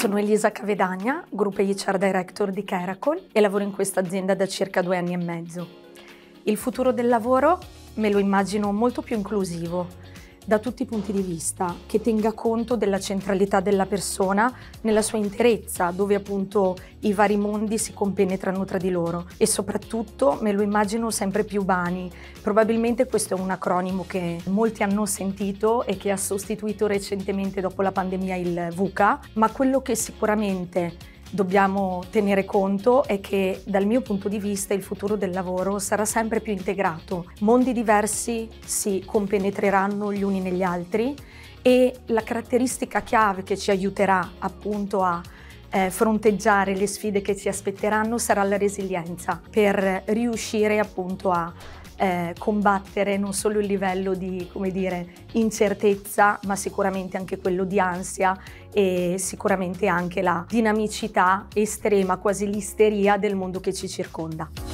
Sono Elisa Cavedagna, Group HR Director di Caracol e lavoro in questa azienda da circa 2 anni e mezzo. Il futuro del lavoro me lo immagino molto più inclusivo, da tutti i punti di vista, che tenga conto della centralità della persona nella sua interezza, dove appunto i vari mondi si compenetrano tra di loro, e soprattutto me lo immagino sempre più BANI. Probabilmente questo è un acronimo che molti hanno sentito e che ha sostituito recentemente dopo la pandemia il VUCA, ma quello che sicuramente dobbiamo tenere conto è che dal mio punto di vista il futuro del lavoro sarà sempre più integrato. Mondi diversi si compenetreranno gli uni negli altri e la caratteristica chiave che ci aiuterà appunto a fronteggiare le sfide che ci aspetteranno sarà la resilienza, per riuscire appunto a combattere non solo il livello di, come dire, incertezza, ma sicuramente anche quello di ansia e sicuramente anche la dinamicità estrema, quasi l'isteria del mondo che ci circonda.